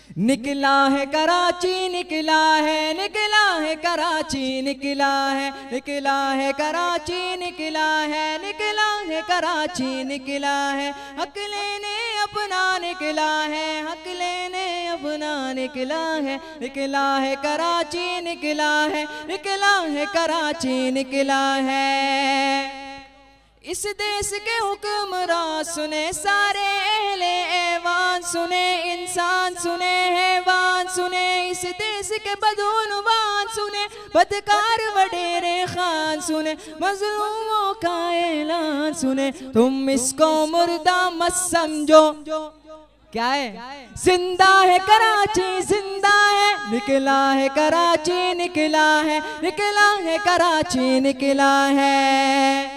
निकला है कराची, निकला है कराची, निकला है कराची, निकला है कराची, निकला है हक लेने अपना, निकला है हक लेने अपना, निकला है कराची, निकला है कराची, निकला है। इस देश के हुक्मरान सुने, सारे अहले ऐवान सुने, इंसान सुने, हैवान सुने, इस देश के बदूनवान सुने, बदकार वडेरे खान सुने, मजलूमों का ऐलान सुने। तुम इसको मुर्दा मत समझो, क्या है? जिंदा है कराची, जिंदा है, निकला है कराची, निकला है कराची, निकला है।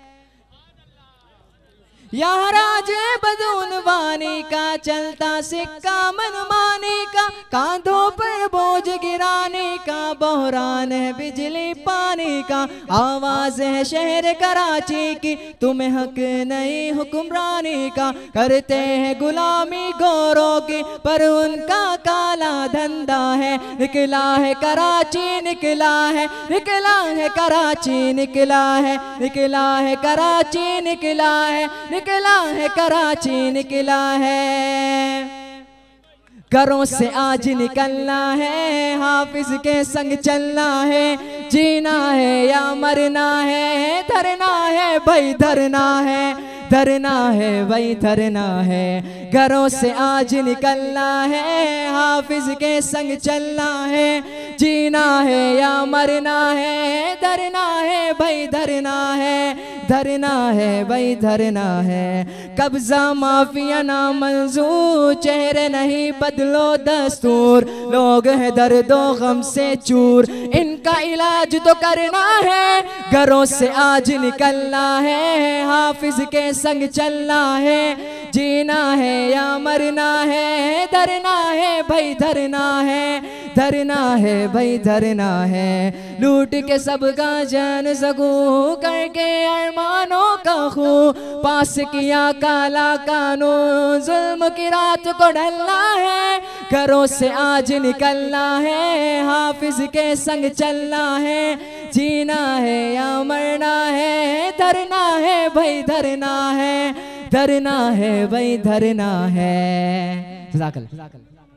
यहाँ राज बदूनवानी का चलता सिक्का, मनमानी का कांधों पर बोझ गिराने का, बहरान है बिजली पानी का, आवाज है शहर कराची की, तुम्हें हक नहीं हुक्मरानी का, करते हैं गुलामी गोरों की, पर उनका काला धंधा है। निकला है कराची, निकला है कराची, निकला है कराची, निकला है कराची, निकला है। घरों से आज निकलना है, हाफिज के संग चलना है, जीना है या मरना है, धरना है भाई धरना है, धरना है भाई धरना है। घरों से आज निकलना है, हाफिज के संग चलना है, जीना है या मरना है, धरना है भाई धरना है, धरना है भाई धरना है। कब्जा माफिया ना मंजूर, चेहरे नहीं बदलो दस्तूर, लोग हैं दर्दो गम से चूर, इनका इलाज तो करना है। घरों से आज निकलना है, हाफिज के संग चलना है, जीना है या मरना है, धरना है भाई धरना है, धरना है भाई धरना है। लूट के सबका जान सकूं, करके अरमानों का खूं, पास किया काला कानून, जुल्म की रात को ढलना है। घरों से आज निकलना है, हाफिज के संग चलना है, जीना है या मरना है, धरना है भाई धरना है, धरना है भाई धरना है। जज़ाकल्लाह।